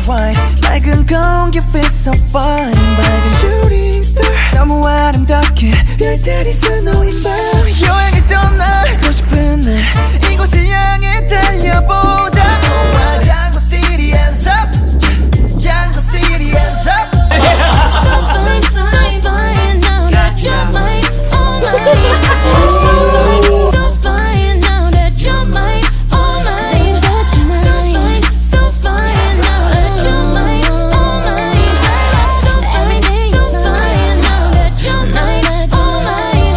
wine 맑은 공기 feels so fine 밝은 shooting star 너무 아름답게 별들이 수놓인 밤 여행을 떠나고 싶은 날 이곳을 향해 달려보자 Yango City hands up Yango City hands up So fine now that you're mine, all mine. So fine now that you're mine, all mine. So fine now that you're mine, all mine. So fine now that you're mine, all mine.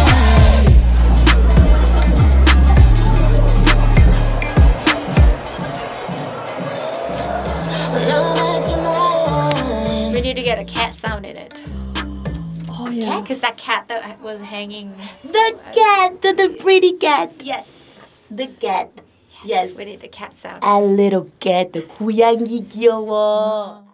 Now that you're mine. We need to get a cat sound in it. Oh yeah. Because that cat that was hanging. The cat, the pretty cat. Yes. The cat. Yes. We need the cat sound. A little cat. 고양이 귀여워.